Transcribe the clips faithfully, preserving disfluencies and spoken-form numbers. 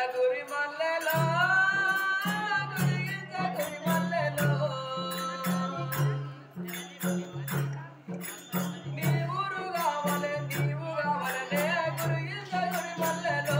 గురి మల్లెలో గురిగింజ గురి మల్లెలో నీ ఊరు కావాలి నీవు కావాలనే గురిగింజ గురి మల్లెలో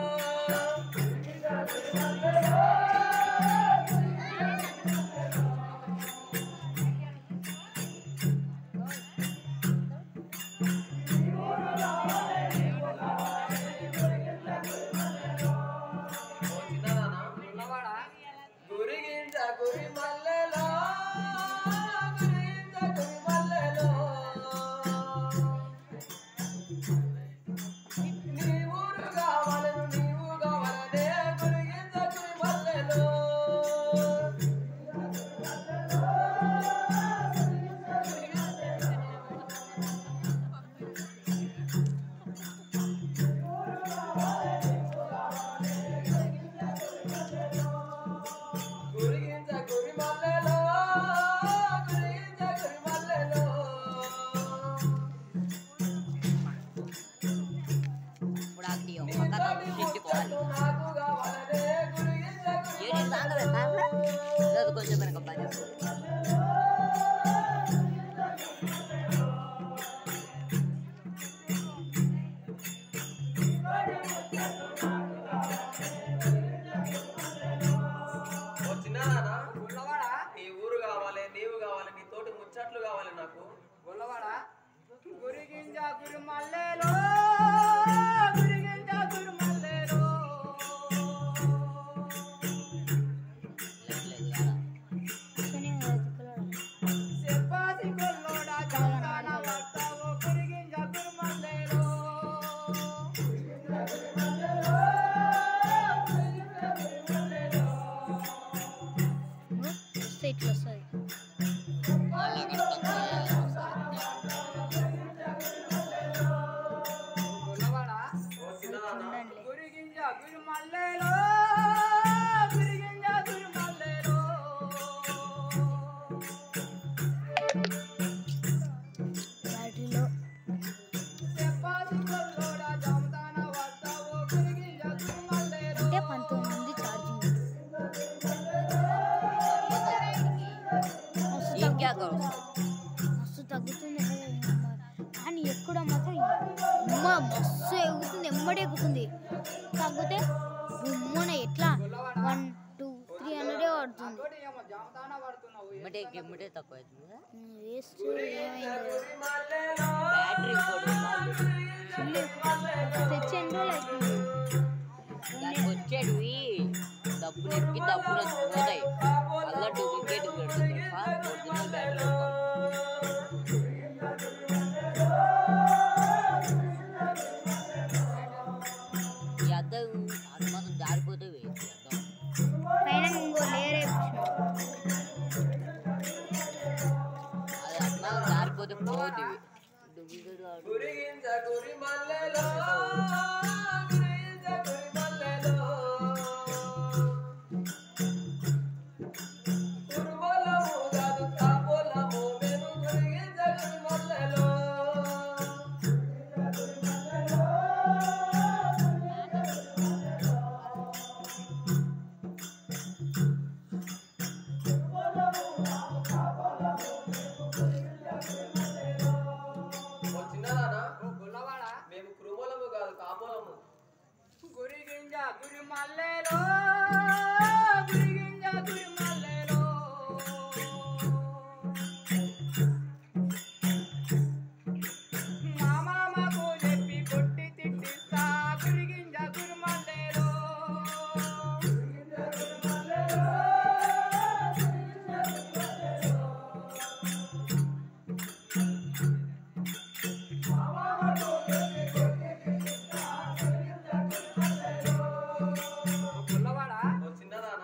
గురిగింజ గురి మల్లెలో గురిగింజ గురి మల్లెలో నీ ఊరు కావాలను నీవు కావాలనే గురిగింజ గురి మల్లెలో గురిగింజ గురి మల్లెలో గురిగింజ గురి మల్లెలో ఇప్పుడు ఆడియో పక్కన తిట్టుకోవాలి నాకు కావాలనే గురిగింజ గురి ఏడి సాంగ్ పెట్టాలా లేదు కొంచెం వెనక పని వచ్చినానా గుల్లవాడా నీ ఊరు కావాలి నీవు కావాలి నీ తోటి ముచ్చట్లు కావాలి నాకు గుల్లవాడా గురిగింజ గురి మల్లెలో గురిగింజ గురి మల్లెలో చెప్పాసి కొల్లోడా చందాన వస్తావు గురిగింజ గురి మల్లెలో ఇట్లా వస్తుంది గుల్లవాడా వచ్చినానా గురిగింజ గురి మల్లెలో గురిగింజ గురి మల్లెలో బ్యాటరీలో చెప్పాసి కొల్లోడా చందాన వస్తావు గురిగింజ గురి మల్లెలో అంటే పంతొమ్మిది ఉంది ఛార్జింగ్ మస్తు ఇంకా తగ్గుతుంది. మస్తు తగ్గుతుంది కానీ ఎక్కడ మాత్రం ఉమ్మ మస్తు ఎగుతుంది ఎమ్మడే ఎక్కుతుంది తగ్గితే ఉమ్మన ఎట్లా వన్ టూ త్రీ హండ్రెడే పడుతుంది తోటి ఏమో జామదాన పడుతున్నావు ఇమ్మటే ఇమ్మటే తక్కువ అవుతుంది వేస్ట్ ఏమైంది గురి మల్లెలో బ్యాటరీ కూడా తెచ్చి ఎన్ని రోజులు అవుతుంది దానికి వచ్చేటివి డబ్బులు ఎక్కి డబ్బులు పోతాయి అలా డూప్లికేట్ పెడుతుంది ఒరిజినల్ బ్యాటరీ ఈ అద్దం అది మాత్రం జారిపోతే వేసి అద్దం పైన ఇంకో లేయర్ అది అట్లా జారిపోతే పోతుంది డూప్లికేట్ కాదు గురిగింజ గురి మల్లెలో గురిగింజ గురి మల్లెలో కురుమలము కాదు కాపోలము మేము గురిగింజ గురి మల్లెలో వచ్చినానా గుల్లవాడా మేము కురుమలము కాదు కాపోలము గురిగింజ గురి మల్లెలో గురిగింజ గురి మల్లెలో మా మామకు చెప్పి కొట్టి తిట్టిస్తా గురిగింజ గురి మల్లెలో గుల్లవాడా వచ్చిందా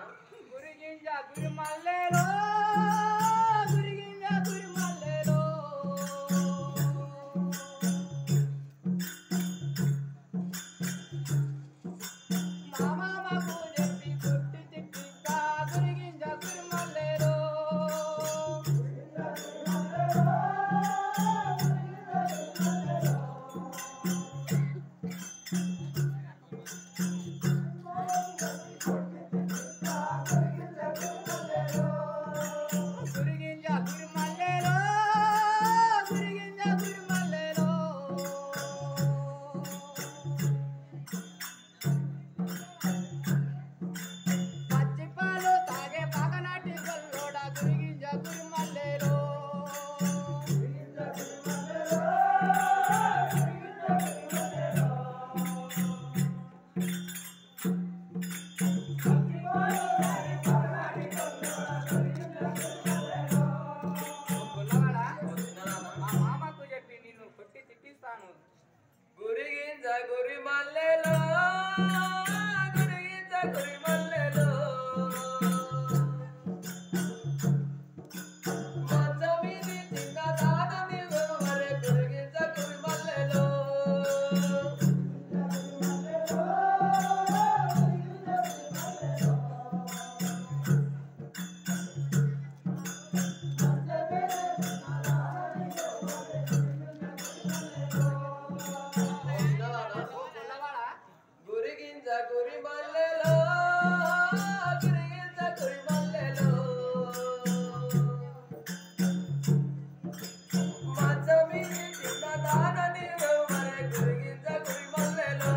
గురి మల్లెలో మంచమీది చిన్నదాన నీవు వరే గురిగించ గురి మల్లెలో గురిగింజ గురి మల్లెలో గురిగింజ గురి మల్లెలో మంచమీది చిన్నదాన నీవు వరే గురిగింజ గురి మల్లెలో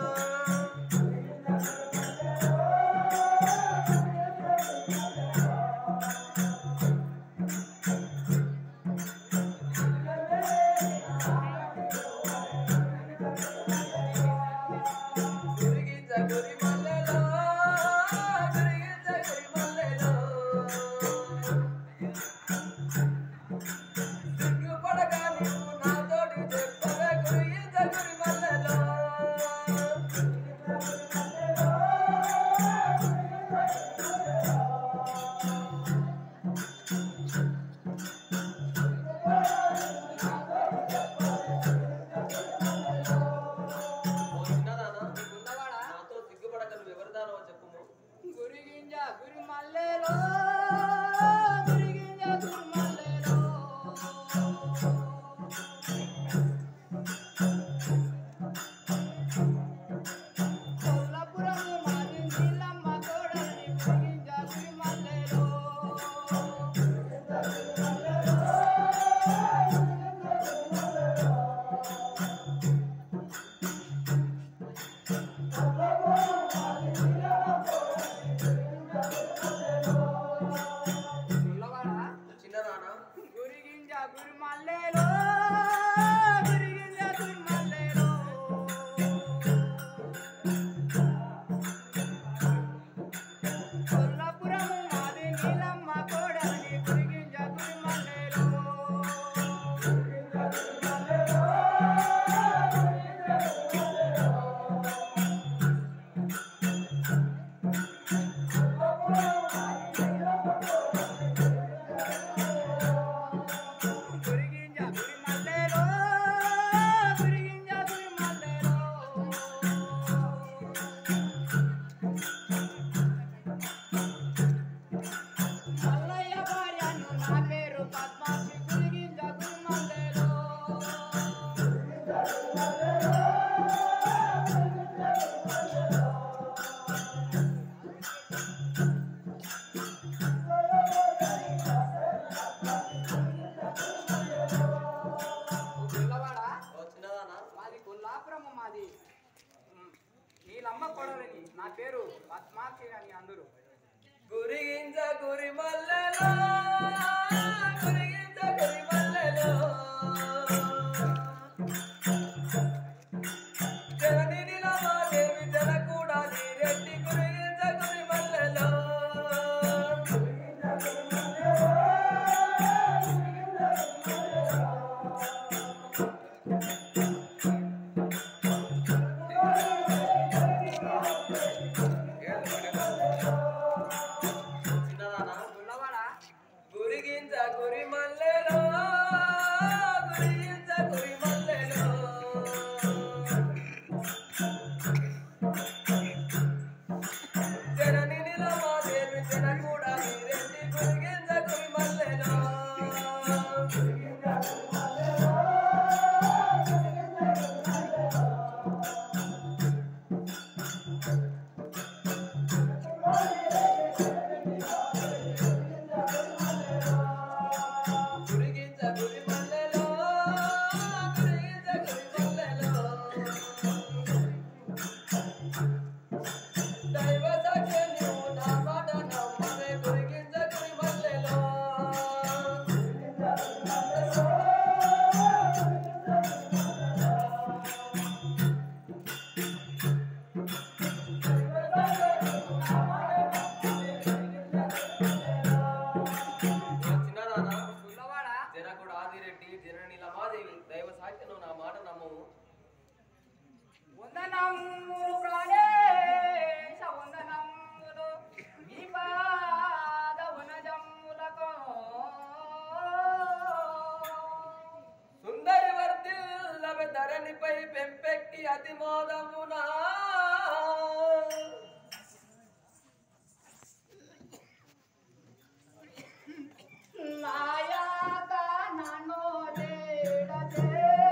గురిగింజ గురి మల్లెలో గురిగింజ గురి మల్లెలో సిగ్గుపడగా నీవు నాతోటి చెప్పవే గురిగింజ గురి మల్లెలో నాతో సిగ్గుపడక నువ్వు ఎవరిదానో చెప్పుము గురిగింజ గురి మల్లెలో గురిగింజ గురి మల్లెలో కొల్లపురము మాది నీలమ్మ కోడలి గురిగింజ గురి మల్లెలో చిన్నదానా గురిగింజ గురి మల్లెలో గురిగింజ గురి మల్లెలో కొల్లపురము మాది నీలమ్మ కోడలి గురిగింజ గురి మల్లెలో గురిగింజ గురి మల్లెలో గురిగింజ గురి మల్లెలో మల్లయ్య భార్యను నా పేరు పద్మాక్షి గురిగింజ గురి మల్లెలో గుల్లవాడ ఓ చిన్నదానా మాది కొల్లాపురము మాది ఉమ్, నీలమ్మ కొడలని నా పేరు పద్మాక్షి అని అందరూ గురిగింజ గురి మల్లెలో గురిగింజ గురి మల్లెలో జనని నీలమాదేవి జన కూడా నీరెడ్డి గురిగింజ గురి మల్లెలో చిన్నదానా గుల్లవాడ గురిగింజ గురి మల్లెలో పాదమునా లాయాక నన్ను వేడదే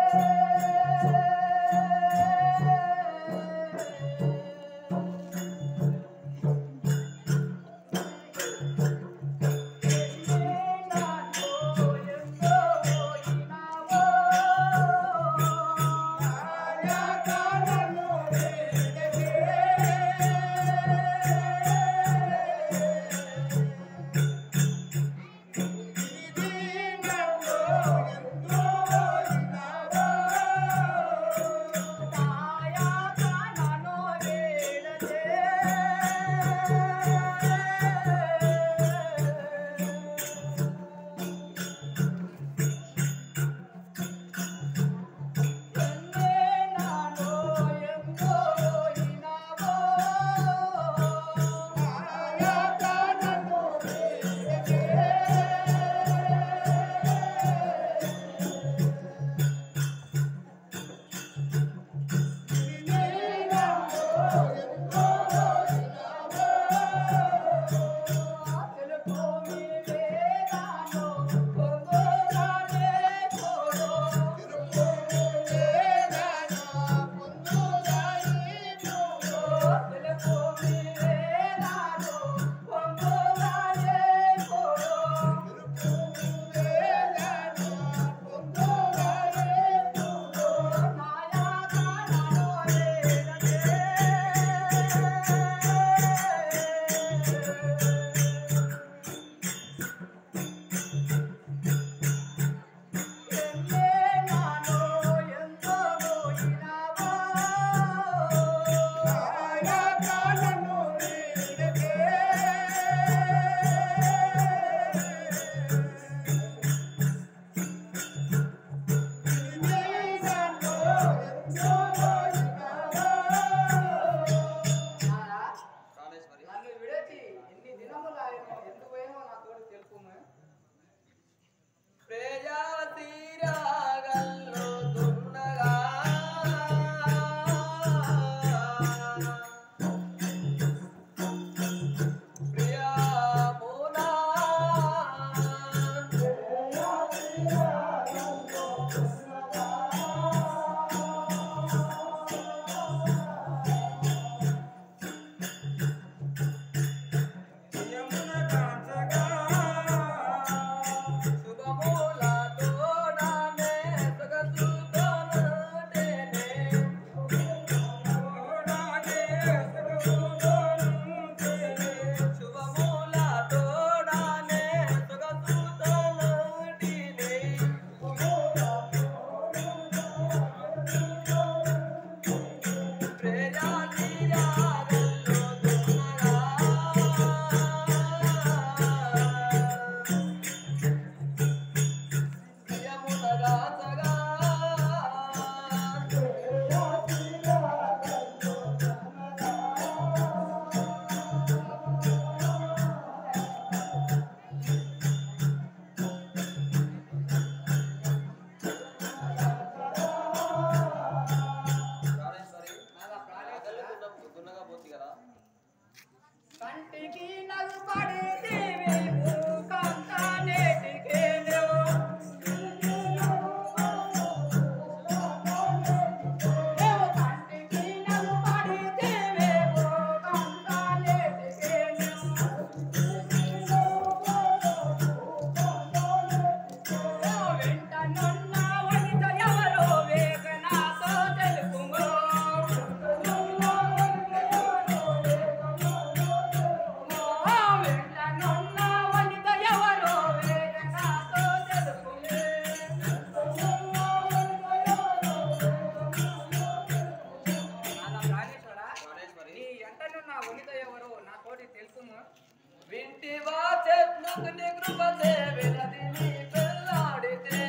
వింటివా చెట్లుకుని కృపతే వెలది నీ పెళ్ళాడితే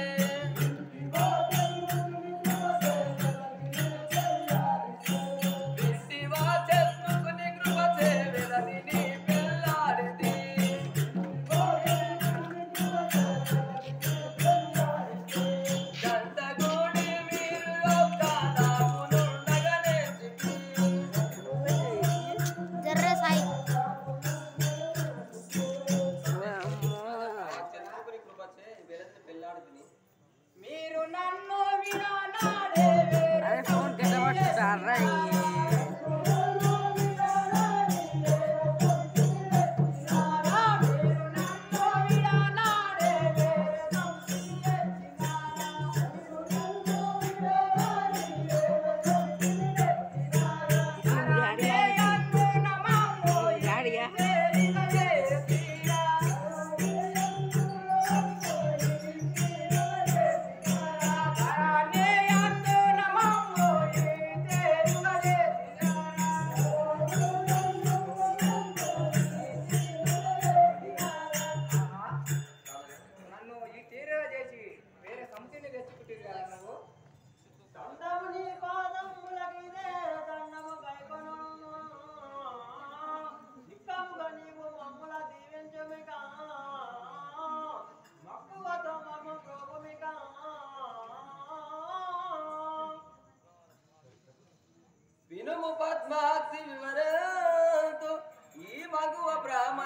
వింటివా చెట్లుకుని కృపతే వెలది నీ పెళ్ళాడితే గంటగూడి మీరు ఒక్క నామునుండగనే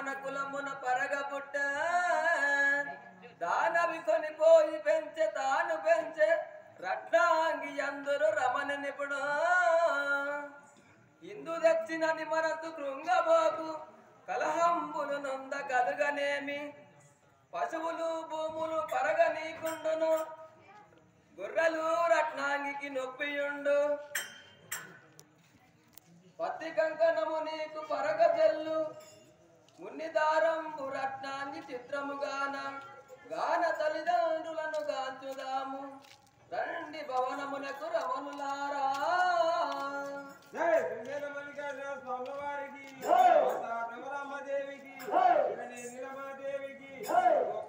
బ్రాహ్మణ కులమున పరగబుట్ట దానవి కొనిపోయి పెంచె తాను పెంచె రత్నాంగి అందరు రమణ నిపుణ ఇందు తెచ్చినని మనసు కృంగబోకు కలహంబులు నొంద కలుగనేమి పశువులు భూములు పరగ నీకుండును గుర్రలు రత్నాంగికి నొప్పియుండు పత్తి కంకణము నీకు పరగ జల్లు మున్ని దారంబు రత్నాంగి చిత్రముగాన గాన తల్లిదండ్రులను గాంచుదాము రండి భవనమునకు రమణులారా జై వెంకటమల్లికార్జున స్వామి వారికి దేవికి నీలమాదేవికి